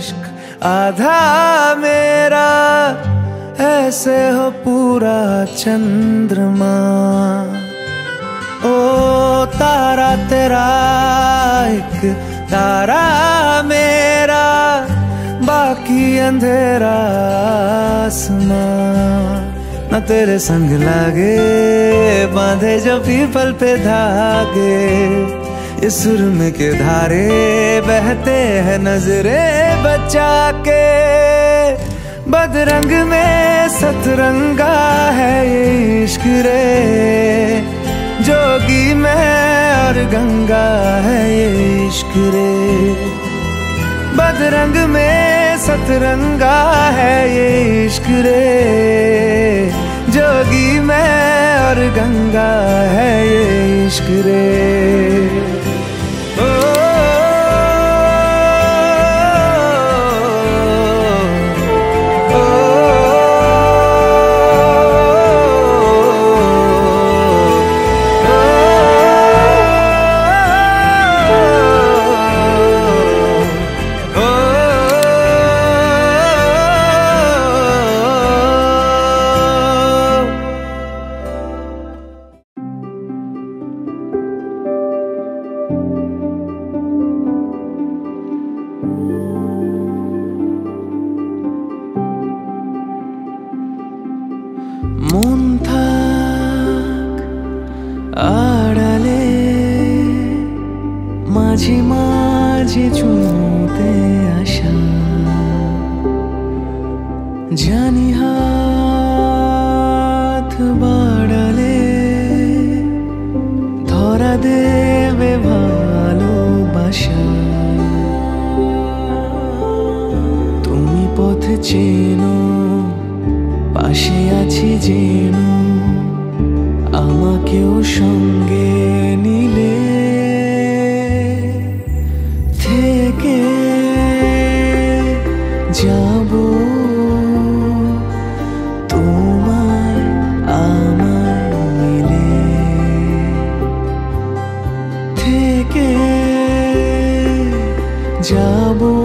इश्क आधा मेरा, ऐसे हो पूरा चंद्रमा। ओ तारा तेरा एक तारा मेरा, बाकी अंधेरा आसमां। न तेरे संग लागे बांधे जो पीपल पे धागे, इस सुरम के धारे बहते हैं नजरे बचा के। बदरंग में सतरंगा है ये इश्क रे, जोगी मैं और गंगा है ये इश्क रे। बदरंग में सतरंगा है ये इश्क रे, जोगी मैं और गंगा है ये इश्क रे। মন থাক আড়ালে, মাঝে মাঝে ছুঁতে আসা, জানি হাত বাড়ালে ধরা দেবে ভালোবাসা। তুমি পথ চেনো, পাশে আছি যেন, আমাকেও সঙ্গে নিলে থেকে যাব তোমায় আমায় মিলে। থেকে যাব